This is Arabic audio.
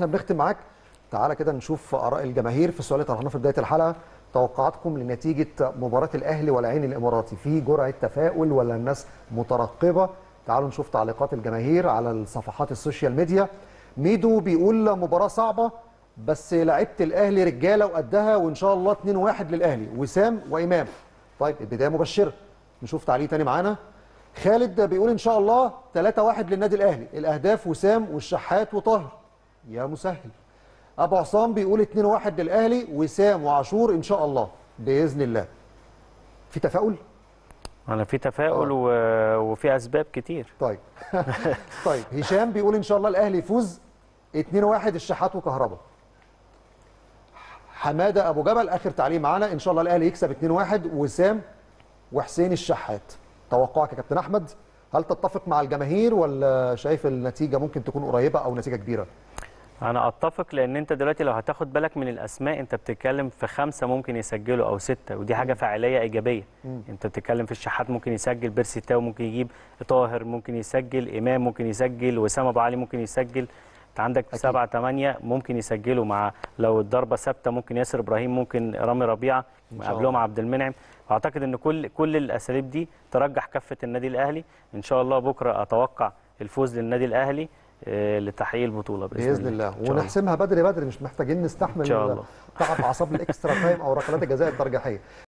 احنا بنختم معاك، تعالى كده نشوف اراء الجماهير في السؤال اللي طرحناه في بدايه الحلقه. توقعاتكم لنتيجه مباراه الاهلي والعين الاماراتي، في جرعه تفاؤل ولا الناس مترقبه؟ تعالوا نشوف تعليقات الجماهير على الصفحات السوشيال ميديا. ميدو بيقول مباراه صعبه بس لعيبه الاهلي رجاله وقدها، وان شاء الله 2-1 للاهلي. وسام وامام. طيب البدايه مبشره. نشوف تعليق تاني معانا. خالد بيقول ان شاء الله 3-1 للنادي الاهلي، الاهداف وسام والشحات وطاهر. يا مسهل. ابو عصام بيقول 2-1 للاهلي، وسام وعاشور ان شاء الله باذن الله. في تفاؤل؟ انا في تفاؤل وفي اسباب كتير. طيب. طيب هشام بيقول ان شاء الله الاهلي يفوز 2-1 الشحات وكهربا. حماده ابو جبل اخر تعليق معانا، ان شاء الله الاهلي يكسب 2-1 وسام وحسين الشحات. توقعك يا كابتن احمد، هل تتفق مع الجماهير ولا شايف النتيجه ممكن تكون قريبه او نتيجه كبيره؟ انا اتفق، لان انت دلوقتي لو هتاخد بالك من الاسماء انت بتتكلم في 5 ممكن يسجلوا او 6، ودي حاجه فاعليه ايجابيه. انت بتتكلم في الشحات ممكن يسجل، بيرسي تاو ممكن يجيب، طاهر ممكن يسجل، امام ممكن يسجل، وسام ابو علي ممكن يسجل. انت عندك 7 8 ممكن يسجلوا، مع لو الضربه ثابته ممكن ياسر ابراهيم، ممكن رامي ربيعه، قبلهم عبد المنعم. اعتقد ان كل الاساليب دي ترجح كفه النادي الاهلي. ان شاء الله بكره اتوقع الفوز للنادي الاهلي لتحقيق البطوله باذن الله. ونحسمها بدري بدري، مش محتاجين نستحمل ان شاء الله تعب اعصاب الاكسترا تايم او ركلات الجزاء الترجيحيه.